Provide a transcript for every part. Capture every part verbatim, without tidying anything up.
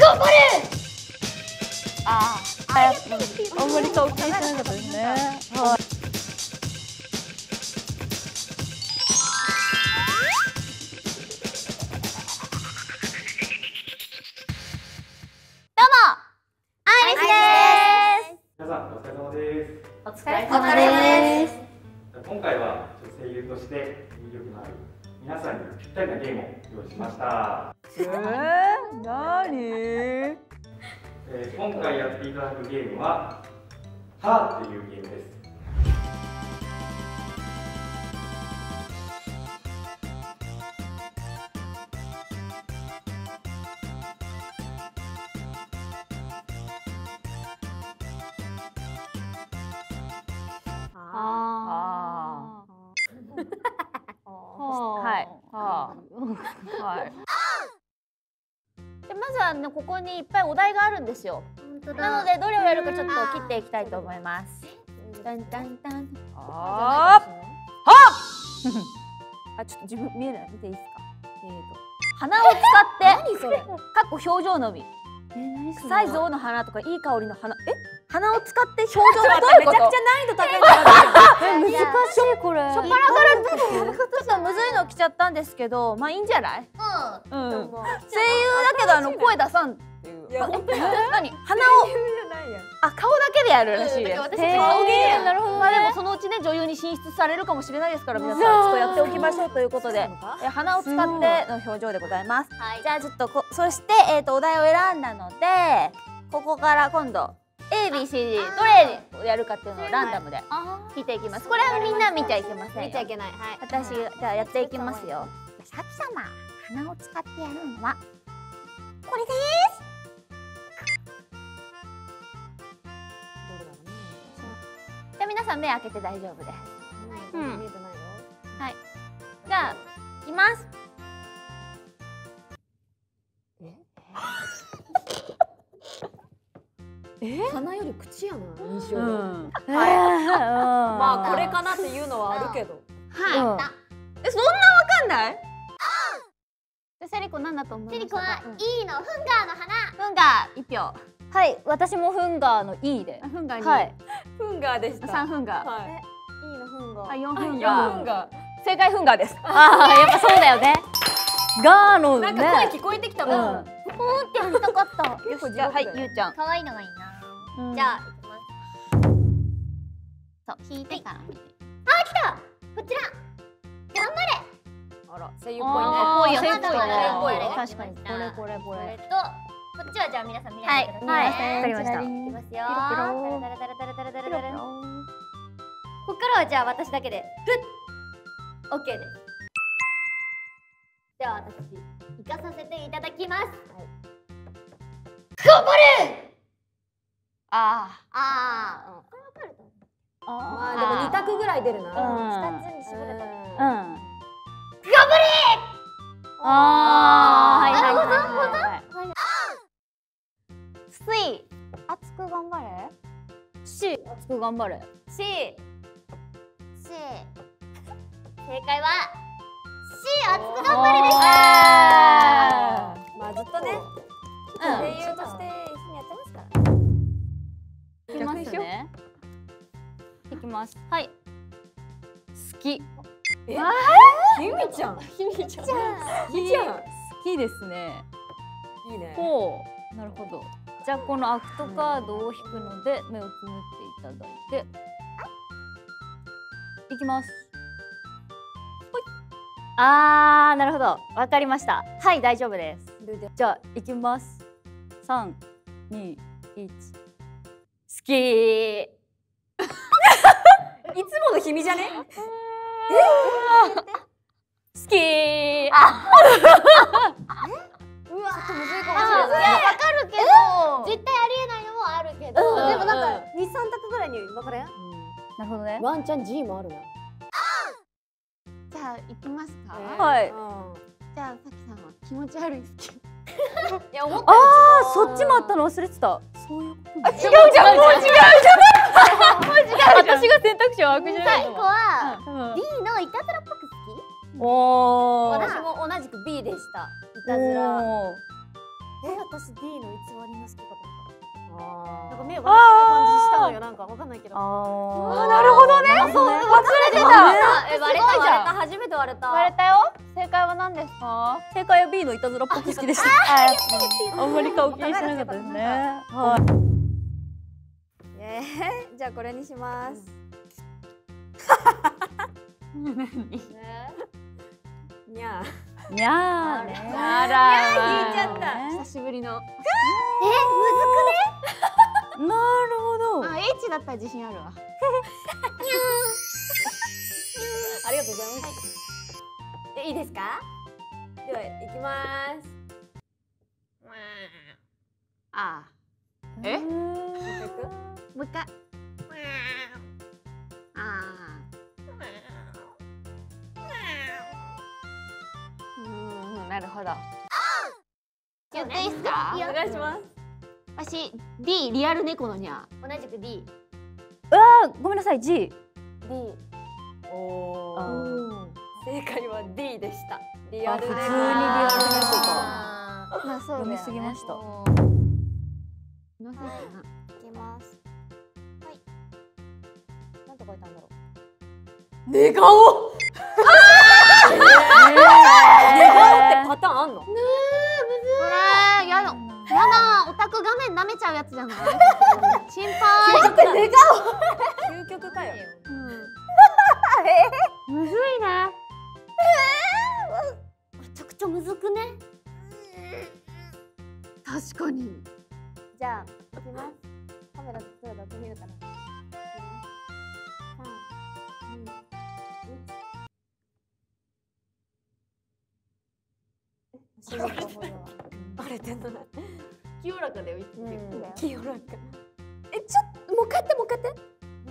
頑張れ。 ああ、あんまり顔気にしなかったですね。はい。どうも、アイリスです。 皆さんお疲れ様です。 お疲れ様です。 今回は声優として魅力のある皆さんにぴったりなゲームを用意しました。 えー、なに？ えー、今回やっていただくゲームは「は」というゲームです。 ああ。はい。はい。でまずはねここにいっぱいお題があるんですよ。なのでどれをやるかちょっと切っていきたいと思います。タンタンタン。ああ。あ、ちょっと自分見えない。見ていいですか。えっと鼻を使って。何それ。かっこ表情のみ。臭い象の花とかいい香りの花。え？鼻を使って表情がどういうこと？めちゃくちゃ難易度高いんだよ。難しいこれ。初っ端からちょっとむずいの来ちゃったんですけど、まあいいんじゃない？うん。うん。声優だけどあの声出さんっていう。いや本当に。何？鼻を。あ顔だけでやるらしいです。私顔芸。なるほど。まあでもそのうちね女優に進出されるかもしれないですから皆さんちょっとやっておきましょうということで、鼻を使っての表情でございます。じゃあちょっとこそしてえっとお題を選んだのでここから今度。エービーシーディー どれをやるかっていうのをランダムで聞いていきます。これはみんな見ちゃいけませんよ。見ちゃいけない。はい。私じゃあやっていきますよ。さき様、鼻を使ってやるのはこれです。じゃあ皆さん目開けて大丈夫です。うん。見えてないよ。はい。じゃあいきます。 鼻より口やな印象で。 まあこれかなっていうのはあるけど。 はい。えそんなわかんない？じゃセリコなんだと思いますか？セリコは E のフンガーの花。フンガー一票。はい、私もフンガーの E で。フンガーに。はい。 フンガーでした。 三フンガー。 はい。 E のフンガー。 あ四フンガー。正解フンガーです。ああやっぱそうだよね。ガーのね。 なんか声聞こえてきたもん。 ふーってやりたかった。よしじゃあはいゆうちゃん。可愛いのがいいな。じゃあいきます。そう引いてから見て。あ来た。こちら。頑張れ。 あら声優っぽいね。 声優っぽいね。 確かにこれこれこれ。 とこっちはじゃあ皆さん見ないでください。はいわかりました。いきますよ。こっからはじゃあ私だけでふっ OK です。では私行かさせていただきます。頑張れ。ああああこれわかると思う。 まあでも二択ぐらい出るな。 二つに絞れた。うん頑張れ。ああはいはいはいはい。スイ熱く頑張れ。シ熱く頑張れ。シシ正解は C 熱く頑張れでした。 まあずっとね声優として一緒にやってますから。 いきますね。いきます。はい。好き。 え？ひみちゃん。 ひみちゃん。 ひみちゃん。 好きですね。 いいね。 ほう。なるほど。じゃあこのアクトカードを引くので目をつむっていただいて。いきます。ほい。あー、なるほど。わかりました。はい、大丈夫です。じゃあ、いきます。三、二、一。好きー。いつものひみじゃね？え？ 好きー。 あ。うわ、ちょっとむずいかもしれない。いや、わかるけど、絶対ありえないのもあるけど、でもなんか二三択ぐらいに分かれん？ なるほどね。 ワンチャン G もあるな。 じゃあ行きますか。 はい。 じゃあさきさんは気持ち悪い好き。 いや思った。 ああ、そっちもあったの忘れてた。そういうこと。あ、違うじゃん。もう違うじゃん。もう違うじゃん。私が選択肢を開くじゃない。 最後は B のいたずらっぽく好き。 おお。 私も同じく B でした。いたずら。 え、私 D の偽りの好きかと思った。なんか目あが笑ってる感じしたのよ、なんかわかんないけど。 ああなるほどね。忘れてた。 え、割れた割れた、初めて割れた。 割れたよ。正解は何ですか？正解は B のいたずらっぽく好きでした。あんまり顔気にしなかったですね。はい。 えー、じゃあこれにします。にゃー。 にゃーね。あらら。 言っちゃった。 久しぶりの。 なるほど。 あ、H だったら自信あるわ。 ありがとうございます。え、いいですか？では、いきます。 ああ。え？ももう一回いく？ う一回。ああ。うん、なるほど。言っていいですか？ お願いします。 私 D リアル猫のにゃ。同じく D。 うわー、ごめんなさい。G。 D。 おお。 あ正解は D でした。リアル猫。 普通にリアル猫か。 まあそうだよね。 読みすぎました。 のせかな。 いきます。はい。なんて書いたんだろう。寝顔。寝顔ってパターンあんの？ これやだ。やだ。オタク画面舐めちゃうやつじゃない？心配。 だって寝顔。究極かよ。 むずいね。めちゃくちゃむずくね。確かに。 じゃあ、いきます。カメラどうだと見るかな。三、二、一。バレてんのな。 清らかだよ。 清らか。え、ちょっともう一回やってもう一回やって。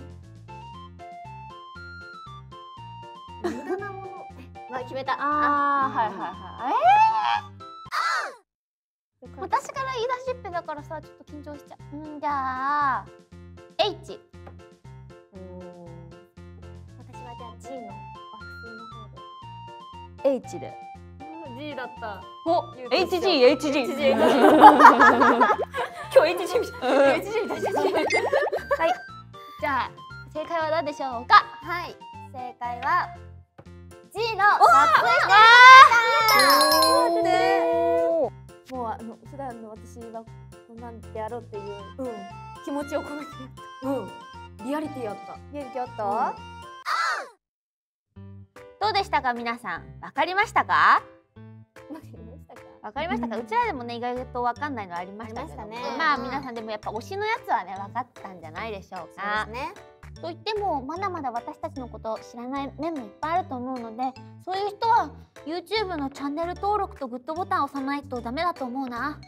無駄なもの。まあ決めた。 ああ、はいはいはい。 ええ。私から言い出しっぺだからさ、ちょっと緊張しちゃう。うん、じゃあ H。私はじゃあ G の爆睡の方で。 H で。 G だった。 お、 エイチジー、 エイチジー。 今日 エイチジー みたい。エイチジー みたい。 はい。じゃあ正解は何でしょうか。 はい。正解は G の爆睡でした。もうあの普段の私はこんなんでやろうっていう気持ちを込めてやった。うん。リアリティあった。リアリティあった。 どうでしたか皆さん。わかりましたか？ わかりましたか？ わかりましたか？うちらでもね意外とわかんないのありましたけど、まあ皆さんでもやっぱ推しのやつはね分かったんじゃないでしょうか。 そうですね。 といってもまだまだ私たちのことを知らない面もいっぱいあると思うので、そういう人は YouTube のチャンネル登録とグッドボタンを押さないとダメだと思うな。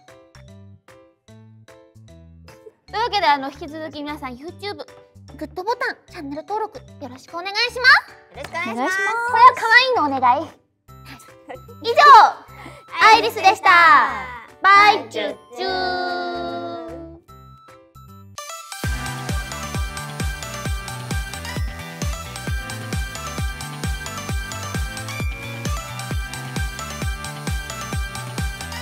というわけであの引き続き皆さん YouTube グッドボタンチャンネル登録よろしくお願いします。 よろしくお願いします。 これは可愛いのお願い。以上アイリスでした。バイチュッチュー。